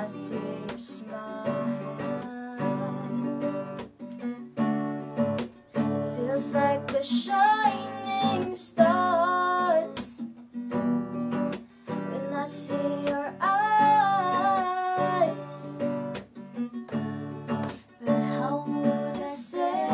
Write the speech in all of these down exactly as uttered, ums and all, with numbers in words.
see your smile. It feels like the shining stars when I see your eyes. But how would I say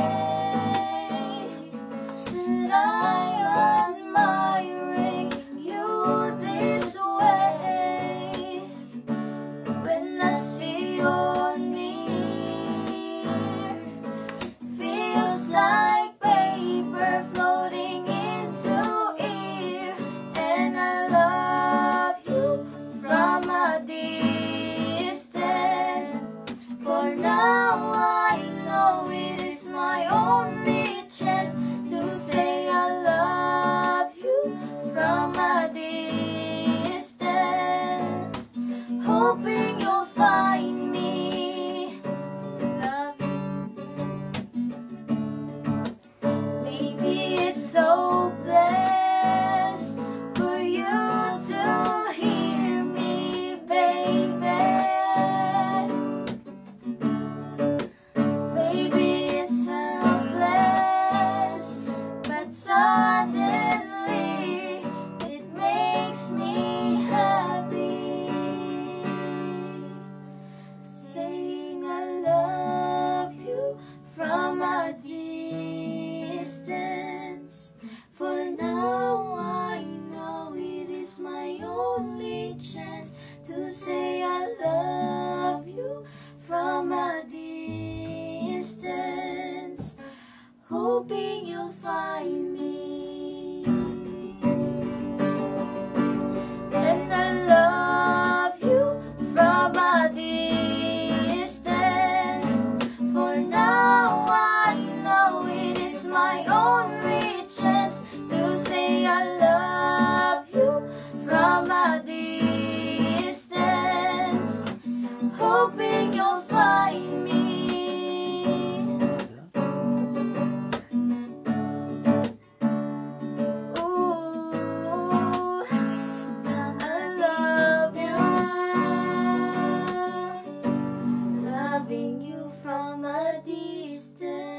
that I'm admiring you this way when I see you're near? Feels like paper floating into air, and I love you from a distance. For now I know it is my only chance to say I love you from a distance, hoping you'll find me. Love you. Maybe it's so blessed for you to hear me, baby. Maybe it's helpless, but suddenly it makes me happy. Saying I love you from a distance. For now I know it is my only chance to say I love you from a distance, hoping you'll find me. And I love you from a distance. For now I know it is my only chance to say I love you from a distance, hoping you'll find me. Ooh, I love you, loving you from a distance.